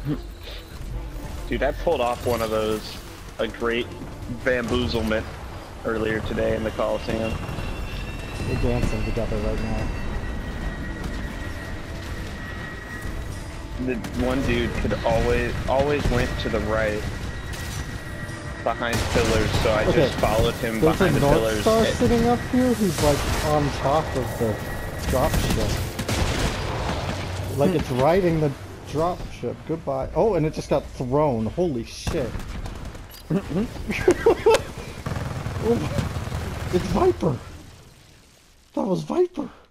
Dude, I pulled off one of those, a great bamboozlement earlier today in the Coliseum. We're dancing together right now. The one dude could always went to the right behind pillars, so I just followed him behind the pillars. There's a North Star sitting up here. He's like on top of the dropship. Like it's riding the dropship. Goodbye. Oh, and it just got thrown. Holy shit. It's Viper. That was Viper.